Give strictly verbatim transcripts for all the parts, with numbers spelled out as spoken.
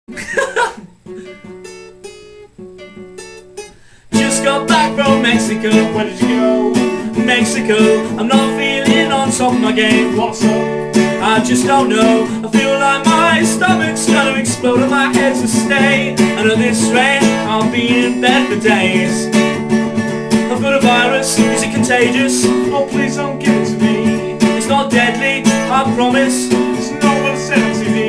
Just got back from Mexico. Where did you go? Mexico, I'm not feeling on top of my game. What's up? I just don't know. I feel like my stomach's gonna explode and my head's to stay. And at this rate, I'll be in bed for days. I've got a virus, is it contagious? Oh, please don't give it to me. It's not deadly, I promise. It's not what it said on T V.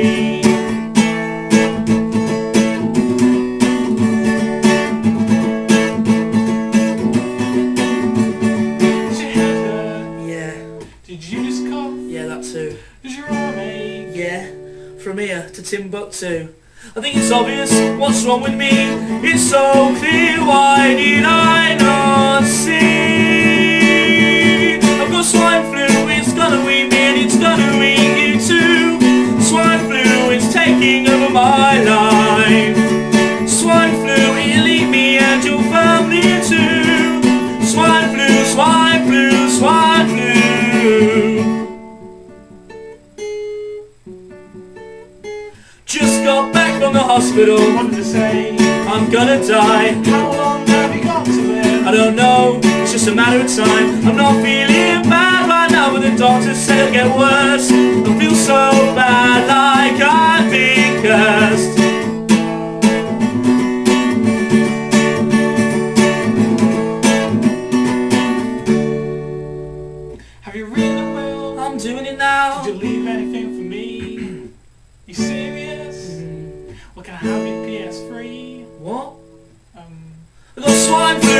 Did your head hurt? Yeah, Did you just cough? yeah, that too. Does your arm ache? Yeah, from here to Timbuktu. I think it's obvious what's wrong with me. It's so clear, why did I not see? I've got swine flu, it's gonna wean me and it's gonna wean you too. Swine flu is taking over my life. Swine flu, it'll eat me and your family too. Swine flu, swine flu, swine flu. Just got back from the hospital. What did it say? I'm gonna die. How long have you got to live? I don't know, it's just a matter of time. I'm not feeling bad right now, but the doctor said it'll get worse. I feel so bad, like I've been cursed. Have you really will? I'm doing it now. Did you leave anything for me? You serious? Mm, Well, can I have your P S three? what? Um, I got swine flu.